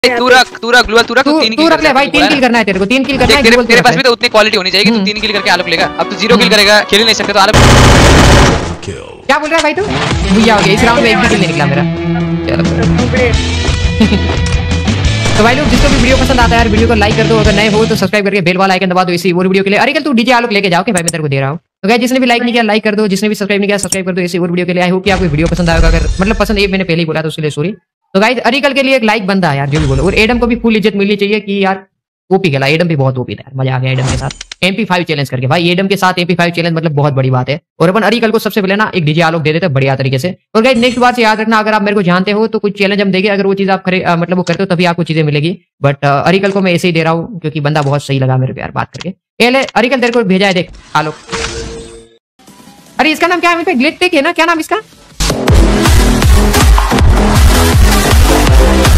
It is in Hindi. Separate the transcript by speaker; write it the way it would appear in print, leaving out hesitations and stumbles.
Speaker 1: तू रख ग्लूअल तू रख, तू 3 किल
Speaker 2: रख ले भाई, 3 किल करना है तेरे को, 3 किल करना है।
Speaker 1: तेरे पास भी तो उतनी क्वालिटी होनी चाहिए कि तू 3 किल करके आलोक लेगा। अब तू 0 किल करेगा, खेल ही नहीं सकते तो आलोक।
Speaker 2: क्या बोल रहा है भाई तू? भैया हो गया, इस राउंड में एक भी किल नहीं निकला मेरा। तो भाई लोग जिसको भी वीडियो पसंद आता है यार वीडियो को लाइक कर दो, अगर नए हो तो सब्सक्राइब करके बेल वाला आइकन दबा दो इसी और वीडियो के लिए। अरे कल तू डीजे आलोक लेके जाओ कि भाई मैं तेरे को दे रहा हूं। तो गाइस जिसने भी लाइक नहीं किया लाइक कर दो, जिसने भी सब्सक्राइब नहीं किया सब्सक्राइब कर दो इसी और वीडियो के लिए। आई होप कि आपको वीडियो पसंद आएगा, अगर मतलब पसंद है मैंने पहले ही बोला तो उसके लिए सॉरी। तो गाइस अरिकल के लिए एक लाइक बनता है यार, जो भी बोलो। और एडम को भी फुल इज्जत मिलनी चाहिए कि यार ओपी खेला, एडम भी बहुत ओपी था यार, मजा आ गया एडम के साथ MP5 चैलेंज करके। भाई एडम के साथ MP5 चैलेंज मतलब बहुत बड़ी बात है। और अपन अरिकल को सबसे पहले ना एक डीजे आलोक दे देते बढ़िया तरीके से। और गाइस नेक्स्ट बार से याद रखना, अगर आप मेरे को जानते हो तो कुछ चैलेंज हम देंगे, अगर वो चीज आप मतलब वो करते हो तभी आपको चीजें मिलेगी। बट अरिकल को मैं ऐसे ही दे रहा हूँ क्योंकि बंदा बहुत सही लगा मेरे को यार बात करके। पहले अरिकल तेरे को भेजा है देख आलोक। अरे इसका नाम क्या है? ग्लिच टेक है ना, क्या नाम इसका?